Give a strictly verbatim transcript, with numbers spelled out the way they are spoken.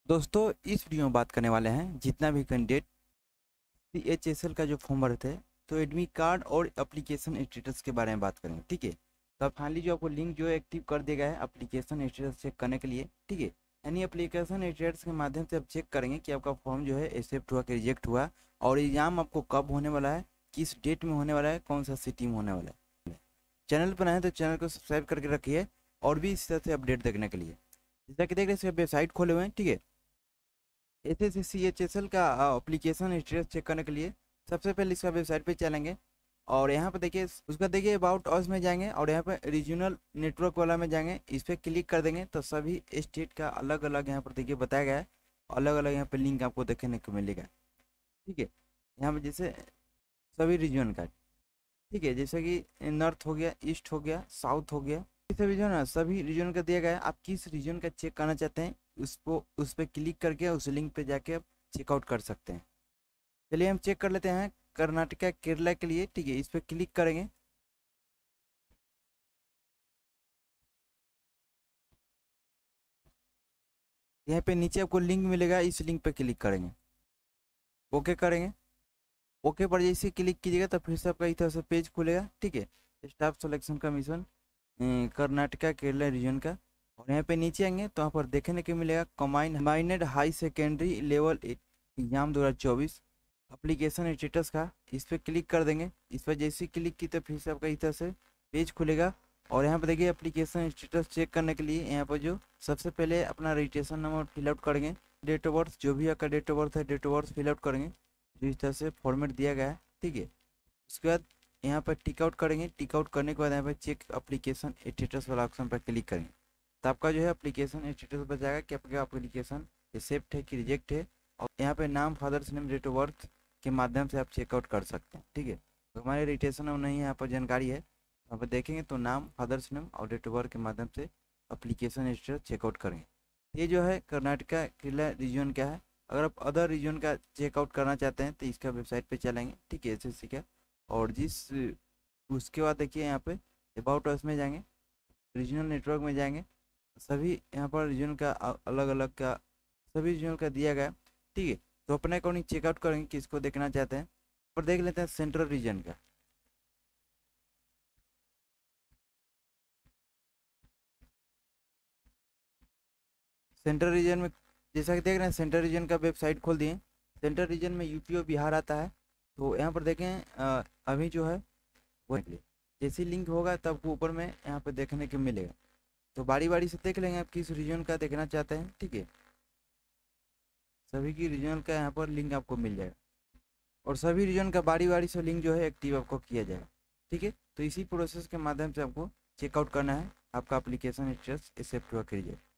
दोस्तों इस वीडियो में बात करने वाले हैं जितना भी candidate C H S L का जो फॉर्म भरे थे तो एडमिट कार्ड और एप्लीकेशन स्टेटस के बारे में बात करेंगे। ठीक है, तो फाइनली जो आपको लिंक जो है एक्टिव कर दिया गया है एप्लीकेशन स्टेटस चेक करने के लिए। ठीक है, यानी एप्लीकेशन स्टेटस के माध्यम से आप चेक करेंगे कि आपका फॉर्म जो है एक्सेप्ट हुआ कि रिजेक्ट हुआ, और एग्जाम आपको कब होने वाला है, किस डेट में होने वाला है, कौन सा सिटी में होने वाला है। चैनल पर आए तो चैनल को सब्सक्राइब करके रखिए और भी इस तरह से अपडेट देखने के लिए। जैसा कि देख रहे हैं वेबसाइट खोले हुए हैं। ठीक है, S S C H S L का एप्लीकेशन स्टेटस चेक करने के लिए सबसे पहले इसका वेबसाइट पे चलेंगे और यहाँ पे देखिए उसका देखिए अबाउट अस में जाएंगे और यहाँ पे रीजनल नेटवर्क वाला में जाएंगे। इस पर क्लिक कर देंगे तो सभी स्टेट का अलग अलग यहाँ पर देखिए बताया गया है, अलग अलग यहाँ पे लिंक आपको देखने को मिलेगा। ठीक है, यहाँ पे जैसे सभी रीजन का, ठीक है, जैसे कि नॉर्थ हो गया, ईस्ट हो गया, साउथ हो गया, ये सभी जो है ना सभी रीजन का दिया गया है। आप किस रीजन का चेक करना चाहते हैं उसको उस पर क्लिक करके उस लिंक पे जाके आप चेकआउट कर सकते हैं। चलिए हम चेक कर लेते हैं कर्नाटका केरला के लिए। ठीक है, इस पर क्लिक करेंगे। यहाँ पे नीचे आपको लिंक मिलेगा, इस लिंक पे क्लिक करेंगे, ओके करेंगे। ओके पर जैसे क्लिक कीजिएगा तो फिर से आपका इस तरह से पेज खुलेगा। ठीक है, staff selection commission Karnataka Kerala region का, और यहाँ पे नीचे आएंगे तो यहाँ पर देखने को मिलेगा combine combined high secondary level exam दो हज़ार चौबीस एप्लीकेशन स्टेटस का। इस पर क्लिक कर देंगे। इस पर जैसे क्लिक की तो फिर से आपका इस तरह से पेज खुलेगा और यहाँ पर देखिए एप्लीकेशन स्टेटस चेक करने के लिए यहाँ पर जो सबसे पहले अपना रजिस्ट्रेशन नंबर फिलआउट करेंगे, डेट ऑफ बर्थ जो भी आपका डेट ऑफ बर्थ है डेट ऑफ बर्थ फिलआउट करेंगे जो इस तरह से फॉर्मेट दिया गया है। ठीक है, उसके बाद यहाँ पर टिक आउट करेंगे। टिक आउट करने के बाद यहाँ पर चेक एप्लीकेशन स्टेटस वाला ऑप्शन पर क्लिक करेंगे तो आपका जो है एप्लीकेशन स्टेटस बताएगा कि आपका एप्लीकेशन एक्सेप्ट है कि रिजेक्ट है, और यहाँ पे नाम, father's name, date of birth के माध्यम से आप चेकआउट कर सकते हैं। ठीक है, तो हमारे रजिस्ट्रेशन में नहीं यहाँ पर जानकारी है, यहाँ पर देखेंगे तो नाम, फादर्स नेम और डेट ऑफ बर्थ के माध्यम से एप्लीकेशन स्टेटस चेकआउट करेंगे। ये जो है कर्नाटका केरला रीजन का है। अगर आप अदर रीजन का चेकआउट करना चाहते हैं तो इसका वेबसाइट पे चलेंगे। ठीक है, एस एस सी का, और जिस उसके बाद देखिए यहाँ पे अबाउट अस में जाएंगे, रीजनल नेटवर्क में जाएंगे, सभी यहाँ पर रीजन का अलग अलग का सभी रीजन का दिया गया। ठीक है, तो अपने अकॉर्डिंग चेकआउट करेंगे किसको देखना चाहते हैं। पर देख लेते हैं सेंट्रल रीजन का। सेंट्रल रीजन में जैसा कि देख रहे हैं सेंट्रल रीजन का वेबसाइट खोल दिए। सेंट्रल रीजन में यूपी और बिहार आता है। तो यहाँ पर देखें अ, अभी जो है वो जैसे लिंक होगा तब ऊपर में यहाँ पे देखने को मिलेगा। तो बारी बारी से देख लेंगे आप किस रीजन का देखना चाहते हैं। ठीक है, सभी की रीजन का यहाँ पर लिंक आपको मिल जाएगा और सभी रीजन का बारी बारी से लिंक जो है एक्टिव आपको किया जाएगा। ठीक है, तो इसी प्रोसेस के माध्यम से आपको चेकआउट करना है आपका एप्लीकेशन स्टेटस एक्सेप्ट हुआ कीजिए।